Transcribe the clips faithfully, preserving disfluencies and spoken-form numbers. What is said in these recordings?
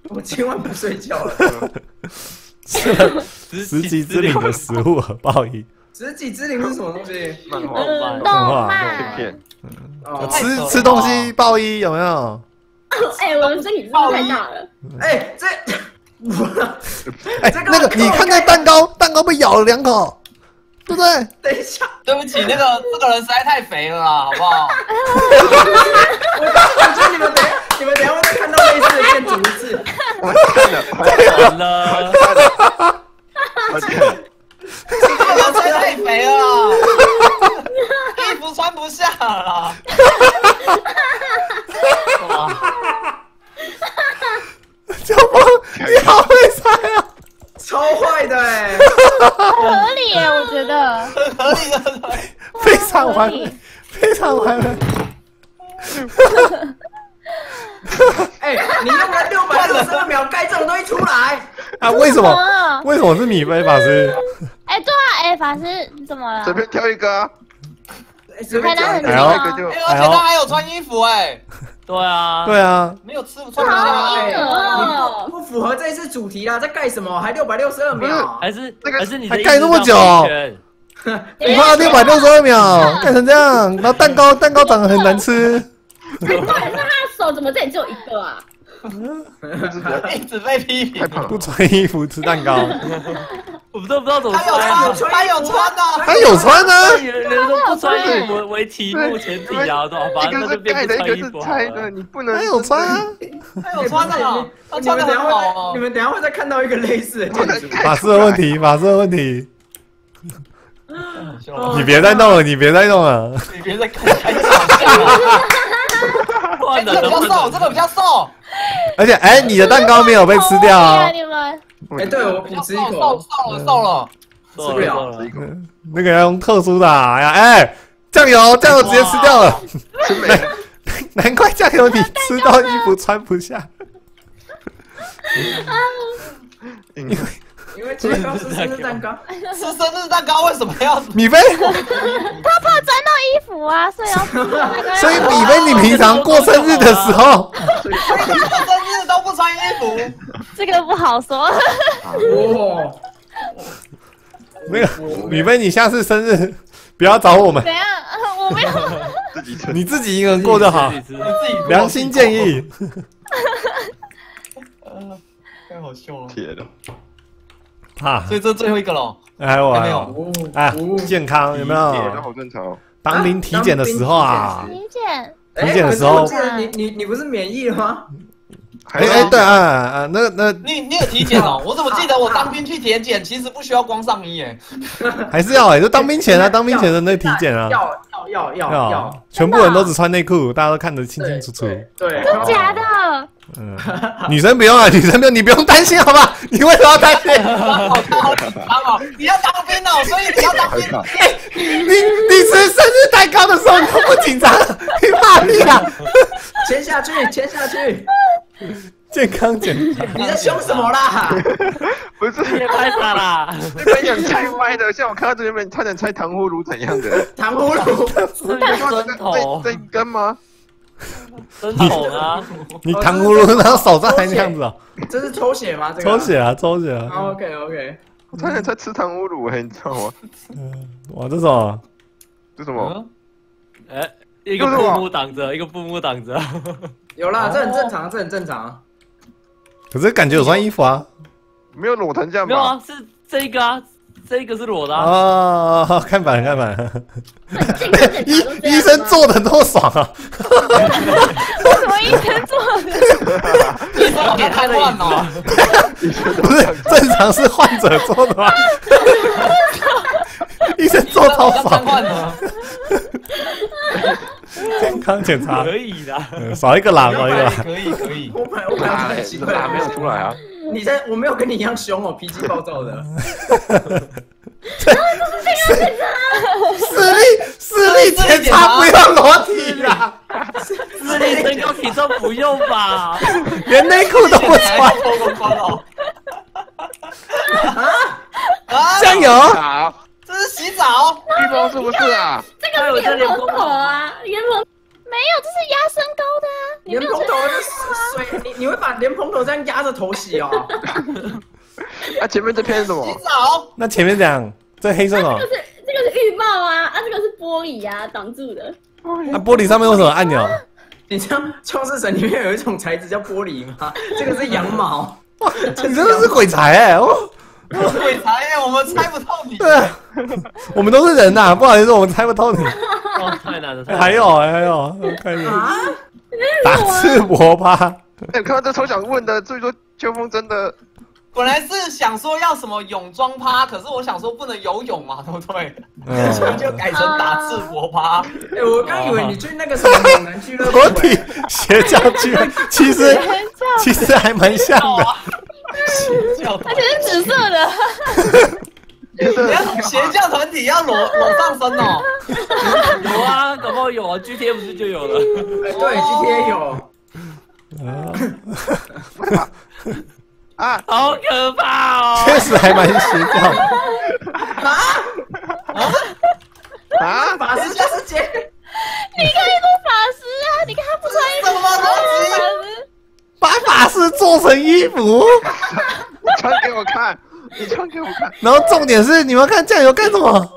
我今晚不睡觉了。 吃了十级之灵的食物报应。 十级之灵是什么东西？ 漫画嗯，动动漫。 片， 哦， 吃吃东西报一有没有？ 哎，我的身体真的太大了。 哎，这， 哎，那个你看那蛋糕，蛋糕被咬了两口，对不对？ 等一下， 对不起，那个这个人实在太肥了啦，好不好？ 我我觉得你们等你们等下会再看到类似的片组一次。 我看了， 完了， 我看了， 这个人实在太肥了啦，衣服穿不下了啦。哇！ 小峰，你好会猜啊！ 超坏的哎、 合理耶，我觉得。 很合理的， 非常完美，非常完美。 哎、你用了六百六十二秒盖这种东西出来， 啊，为什么？为什么是米菲法师？ 哎，对啊，哎，法师怎么了？ 随便挑一个啊， 哎随便讲一哎个。 一个就哎，而且他还有穿衣服哎， 对啊， 对啊， 没有吃穿不好下硬哎。 哦你不不符合这一次主题啦，在盖什么？还六百六十二秒？ 还是这个还是你的还盖那么久意思是你花了六百六十二秒盖成这样，然后蛋糕蛋糕长得很难吃。 哎，重点是他的手怎么这里只有一个啊？ 一直被批评太，胖了不，穿衣服吃蛋糕， 我们都不知道怎么他有穿。 穿，他有穿的， 他有穿啊。 有人说不穿衣服为为题目前提啊，对吧？ 一个是那就变盖的，一个是不穿衣服好拆的， 了。 你不能。 他有穿啊。 他有穿的啊，他穿的你们等下会很好哦你。们等下会再看到一个类似的建筑。 法师的问题，法师的问题， 哦你别再弄了，你别再弄了。 你别再开开始好笑了。 换这个比较瘦，这个比较瘦， 而且，哎，你的蛋糕没有被吃掉啊。 你们哎、对我比较瘦， 我吃一口瘦，瘦了，瘦了。 瘦不了了吃一口， 那个要用特殊的啊，哎呀，哎，酱油，酱油直接吃掉了。 吃没？ 难怪酱油你吃到衣服穿不下。 因为因为这个是生日蛋糕。 吃生日蛋糕为什么要？ 米菲， 他怕沾到衣服啊，所以要吃那个。 所以米菲，你平常过生日的时候， 过生日都不穿衣服， 这个不好说。 哇， 那个米菲，你下次生日不要找我们怎，样？我没有。 自己吃。 你自己一个人过就好自。己吃你自己过良心建。议。 呃太好笑了。 铁的， 啊， 所以这最后一个了， 还有还没有还有啊，健康有没那有？ 好正常哦。 当兵体检的时候啊， 理解。 体检的时候哎可是我记得你你你不是免疫了吗？ 哎哎，对啊啊，那那你你有体检哦？我怎么记得我当兵去体检，其实不需要光上衣耶？ 还是要哎，就当兵前啊，当兵前的那体检啊， 要要要要要， 全部人都只穿内裤，大家都看得清清楚楚。 对， 真假的？ 嗯，女生不用啊，女生不用，你不用担心好吧？你为什么要担心？ 好好紧张哦！你要当兵哦，所以你要当兵。 你你吃生日蛋糕的时候你都不紧张，你怕屁啊？ 签下去，签下去。 健康检查， 你在凶什么啦？ 不是， 别拍傻啦， 日本想拆歪的，像我看到这边差点拆糖葫芦怎样的？ 糖葫芦， 是个针头， 这这一根吗？ 针头啊！ 你糖葫芦然后手上还这样子哦， 这是抽血吗？这个抽血啊，抽血啊！ OK OK， 我差点在吃糖葫芦哎，你知道吗？ 哇，这种这什么？ 哎，一个布幕挡着，一个布幕挡着。 有啦，这很正常，这很正常。 可是感觉有穿衣服啊。 没有裸成这样吧？ 没有啊，是这一个啊，这一个是裸的啊。 哦，看板看板，医医生做的多爽啊！ 为什么医生做的？ 医生给瘫痪哦。 不是正常是患者做的吗？医生做超瘫爽， 痪了。 健康检查可以的。 嗯少一个啦，少一个啦。 可以可以。 我本来我本来哪很奇怪， 哪没有出来啊？ 你在我没有跟你一样凶哦，脾气暴躁的。 视力视力检查不用裸体啦， 视力、身高、体重不用吧？ 连内裤都不穿。 脱光光哦。啊！ 酱油， 好， 这是洗澡。 浴缸是不是啊？ 这个是莲蓬头啊，莲蓬没有，这是压身高的啊。你没有莲蓬头穿的水，你你会把莲蓬头有这样压着头洗哦。 啊，前面这片是什么？ 洗澡。 那前面这样，这黑色哦这。个是这个是浴帽啊，啊这个是玻璃啊，挡住的。 那玻璃上面为什么有按钮？ 你知道创世神里面有一种材质叫玻璃吗？这个是羊毛。 你真的是鬼才哎！哦， 鬼才耶，我们猜不透你。 对啊，我们都是人呐，不好意思，我们猜不透你。 哦，太难了。太难了还有还有，我看一下， 啊？ 打赤膊吧。 哎，看到这超想问的，所以说秋风真的本来是想说要什么泳装趴，可是我想说不能游泳嘛，对不对？ 嗯所以就改成打赤膊趴。 哎，我刚以为你去那个什么猛男俱乐部。 裸体邪教俱乐部，其实其实还蛮像的。 而且是紫色的。 邪教团体要裸裸上身哦。 有啊，搞不好有啊 ，G T A 不是就有了？ 哎，对 ，G T A 有。 啊， 好可怕哦！ 确实还蛮邪教的。 啊， 法师加世界。 你看一个法师啊，你看他不穿衣服， 什么东西？ 法师把法师做成衣服， 你穿给我看，你穿给我看。 然后重点是你们看酱油干什么？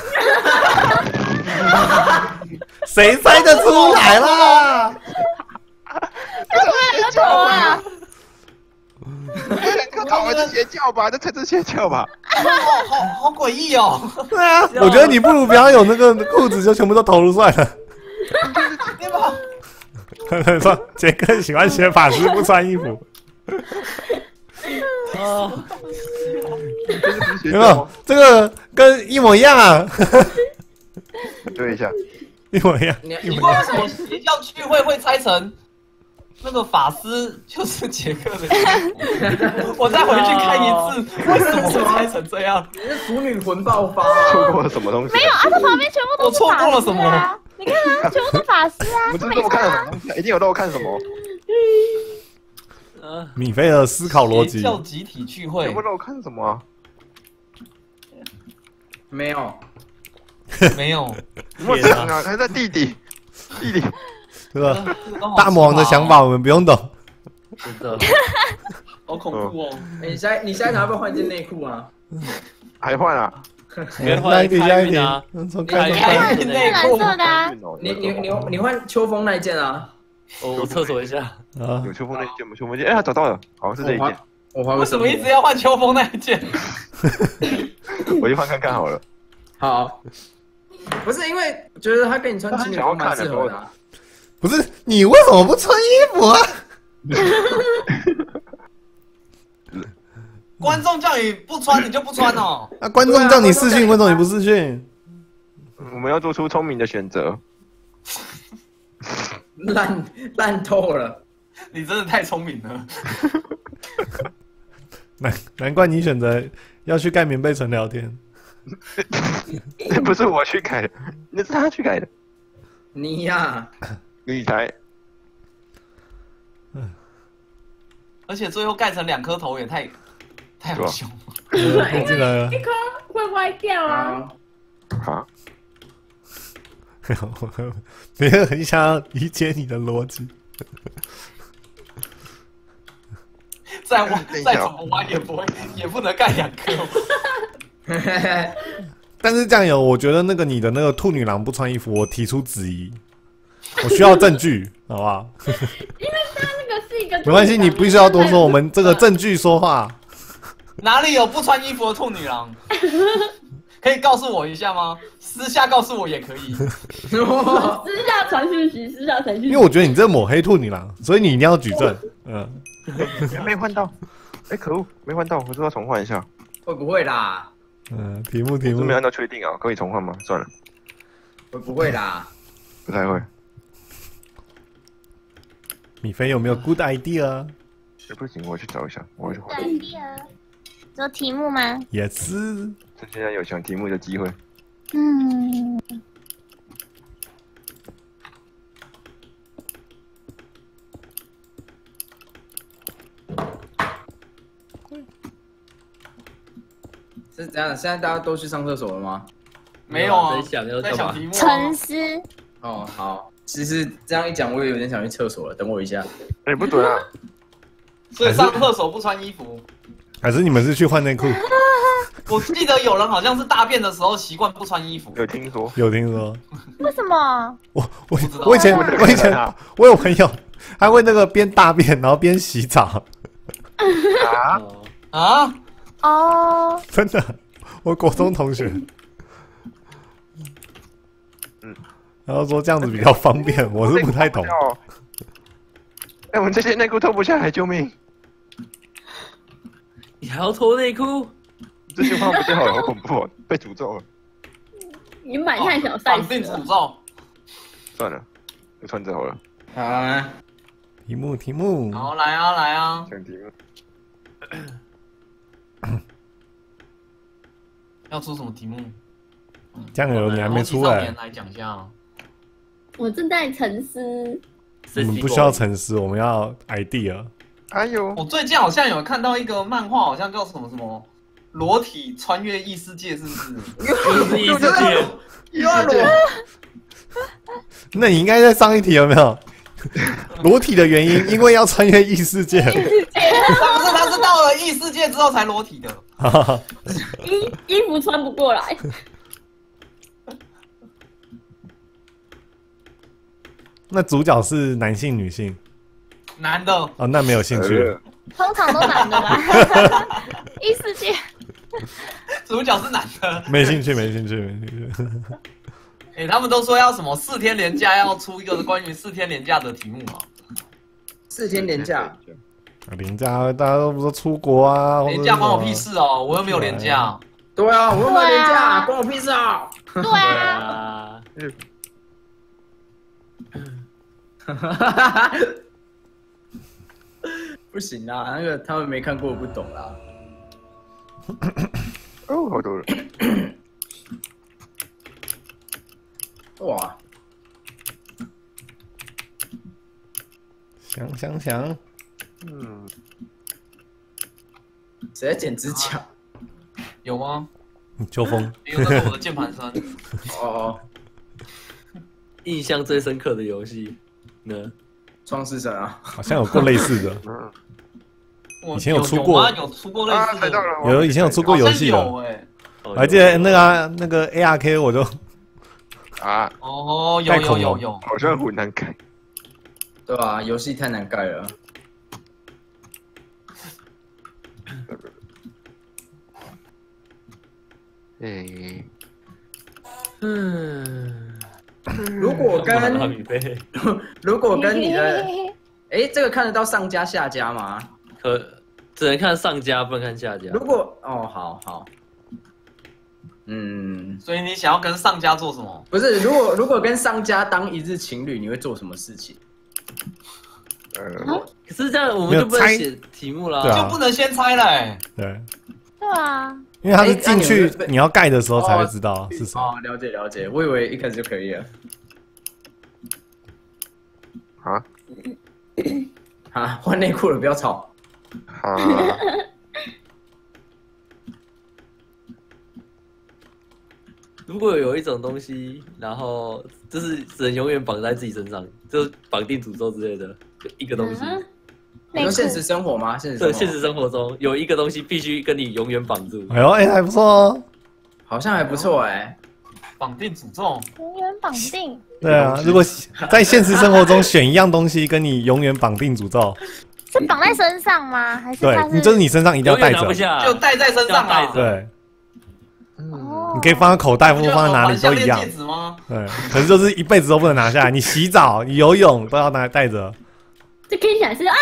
谁猜得出来啦？ 这什么啊？ 这两颗是邪教吧？这才是邪教吧？ 好好好诡异哦！ 对啊，我觉得你不如不要有那个裤子，就全部都投入算了。 对吧？ 说杰克喜欢学法师不穿衣服， 哦， 有有没有？这个跟一模一样啊， 对一下， 一模一样。 你你为什么邪教聚会会猜成那个法师就是杰克的衣服？我再回去看一次，为什么会猜成这样？ 你是腐女魂爆发啊。 错过了什么东西？ 没有啊，它旁边全部都是我错过了法师啊！你看啊，全部都法师啊， 不是没漏看了什差啊。 么东西？一定有漏看什么？ 呃， 米菲尔思考逻辑邪，教集体聚会全部漏看什么啊？ 没有。 没有， 我讲啊，还在地底，地底。 这个大魔王的想法我们不用懂。 真的，好恐怖哦！ 哎，你下你下一场要不要换件内裤啊？ 还换啊？ 下一题，下一题啊， 从开始开看。 运是蓝色的啊， 你你你你换秋风那一件啊？ 我我厕所一下。 啊有秋风那一件吗？秋风那件，哎，找到了，好像是这一件， 我换为什么一直要换秋风那一件？ 我去换看看好了。 好？不是因为觉得他跟你穿情侣装蛮适合的啊。 不是你为什么不穿衣服啊？ 观众叫你不穿，你就不穿哦。 那观众叫你视讯，为什么你不视讯？ 我们要做出聪明的选择。 烂烂透了。 你真的太聪明了。 难难怪你选择要去盖棉被纯聊天。 这不是我去改的，那是他去改的。 你呀， 你才而且最后盖成两颗头也太太好笑了。 这个一颗会歪掉啊。 啊， 别人很想要理解你的逻辑。 再弯再怎么弯也不会，也不能盖两颗。 但是酱油，我觉得那个你的那个兔女郎不穿衣服，我提出质疑，我需要证据，好不好？ 因为它那个是一个。 没关系，你不需要多说，我们这个证据说话。 哪里有不穿衣服的兔女郎？可以告诉我一下吗？私下告诉我也可以。 私下传讯息，私下传讯息。 因为我觉得你这抹黑兔女郎，所以你一定要举证。嗯， 没换到，哎，可恶，没换到，我是要重换一下。 会不会啦？ 嗯，题目题目是没按照确定啊，可以重换吗？算了， 会不会啦？ 不太会。 米菲有没有 good idea？ 哎，不行，我去找一下，我去换。 做题目吗？ 也是。 趁现在有想题目的机会。 嗯。 是这样，现在大家都去上厕所了吗？ 没有啊， 在想要在干嘛？ 想题目啊。 沉思。 哦，好。其实这样一讲，我也有点想去厕所了。等我一下。 哎，不准啊！ 所以上厕所不穿衣服。 还是你们是去换内裤？ 我记得有人好像是大便的时候习惯不穿衣服。 有听说？ 有听说？ 为什么？ 我我知道我以前啊我以前我有朋友，他会那个边大便然后边洗澡， 啊？ 哦啊？ 哦， 真的，我国中同学。 嗯， 然后说这样子比较方便，我是不太懂。 哎，我们这些内裤脱不下来，救命！ 你还要脱内裤？ 这句话不太好，好恐怖哦，被诅咒了。 你买太小绑 size 定了诅咒。 算了，就穿这好了。 好啊， 题目题目， 好，来啊来啊！ 讲题目。 要出什么题目？ 酱油你还没出来， 来讲一下。 我正在沉思。 我们不需要沉思，我们要 idea。 哎呦， 我最近好像有看到一个漫画，好像叫什么什么裸体穿越异世界，是不是？ 就是异世界。 又要裸， 那你应该在上一题有没有？裸体的原因，因为要穿越异世界。 他不是，他是到了异世界之后才裸体的。 衣衣服穿不过来。 那主角是男性女性？ 男的。 哦，那没有兴趣。 呃通常都男的吧？异世界。 主角是男的。 没兴趣，没兴趣，没兴趣。 哎、欸，他们都说要什么四天连假，要出一个关于四天连假的题目嘛？ 四天连假， 连假大家都不说出国啊， 连假关我屁事哦，我又没有连假。 对啊，我又没有连对假， 啊关我屁事啊！ 对对啊， 啊， 不行啦，那个他们没看过，我不懂啦。 哦，好多人。 哇， 想想想， 嗯， 谁在剪指甲？ 有吗？ 秋风。 因为那是我的键盘声。 哦， 印象最深刻的游戏呢？ 创世神啊， 好像有过类似的， 嗯我以前有出过有吗？有出过类啊， 似的。 猜到了， 有以前有出过游戏的。 好像有哎、 我我还记得那个啊那个 A R K， 我就啊， 哦，有有太恐龙有有。 好像很难改。 对吧？游戏太难盖了。 哎， 嗯， 如果大跟米杯如果跟你的，哎，这个看得到上家下家吗？ 可只能看上家，不能看下家如。果哦，好好，嗯， 所以你想要跟上家做什么？ 不是，如果如果跟上家当一日情侣，你会做什么事情？ 呃， 可是这样我们就不能写题目啦。 对啊就不能先猜嘞、 对， 对啊， 因为他是进哎去那你们你要盖的时候才会知道是谁。 哦，了解了解，我以为一开始就可以了。 啊啊，换内裤了，不要吵。 啊， 如果有一种东西，然后就是只能永远绑在自己身上，就是绑定诅咒之类的，就一个东西。 嗯你说现实生活吗？现实生对， 活现实生活中有一个东西必须跟你永远绑住。 哎呦，哎，还不错哦。 好像还不错哎、 绑定诅咒。 永远绑定。 对啊，如果在现实生活中选一样东西跟你永远绑定诅咒， 是绑在身上吗？还是对它是？ 你就是你身上一定要带着永远拿不，下， 就戴在身上啊要带着。 对， 哦你可以放在口袋或不就放在哪里都一样手环项链戒。指吗？ 对，可是就是一辈子都不能拿下来。你洗澡、你游泳都要拿带着。 这听起来是啊，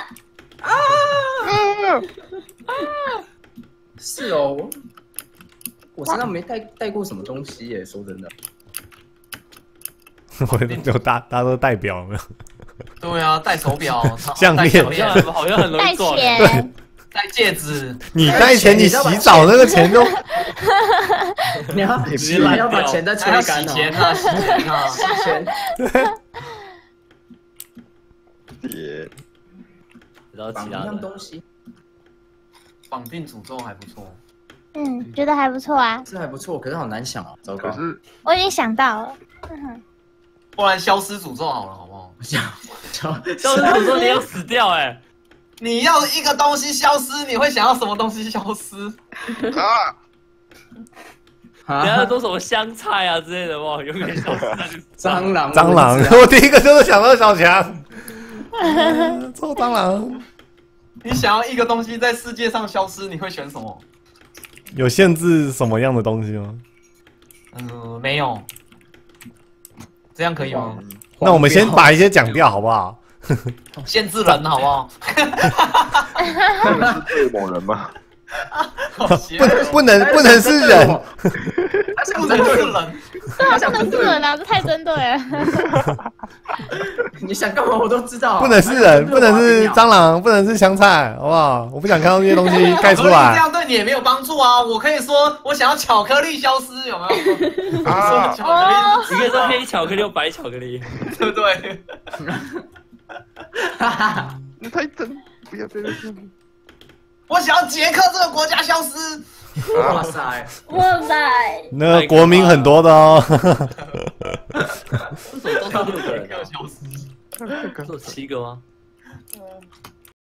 是哦，我我身上没带带过什么东西耶，说真的。 我就大大家都代表有没有？ 对啊，戴手表、 项链戴好像好像很容带易撞。 钱， 戴戒指。 你带钱，你洗澡那个钱就你要直接你烂掉要把钱再还要吹干哦。 洗钱啊，洗钱啊！ 洗钱， 也然后绑一样其他的， 东西， 绑定诅咒还不错。 嗯，觉得还不错啊， 这还不错，可是好难想哦。糟糕可，是我已经想到了。嗯不然消失诅咒好了，好不好？ 想想消失诅咒你要死掉哎、 你要一个东西消失，你会想要什么东西消失？ 啊！ 等下都什么香菜啊之类的哇，永远消失那就是蟑螂， 蟑螂， 蚊子啊我第一个就是想到小强，臭蟑螂。 你想要一个东西在世界上消失，你会选什么？ 有限制什么样的东西吗？ 嗯，没有。这样可以吗？ 那我们先把一些讲掉好不好？ 限制人好不好？ 他们是对某人吗？ 好邪不恶不能不能是人， 他想不能是针对人。 对啊，不能是人啊，这太针对了。 你想干嘛我都知道。 不能是人，不能是蟑螂，不能是香菜，好不好？我不想看到这些东西盖出这来。 样对你也没有帮助啊！我可以说我想要巧克力消失，有没有？ 啊说巧克力你可以说黑巧克力或白巧克力。 对不对？ 你太真，不要这样。 我想要捷克这个国家消失。 哇塞， 哇塞， 那个国民很多的哦。 为什么都是六个人啊？ 消失。 是有七个吗？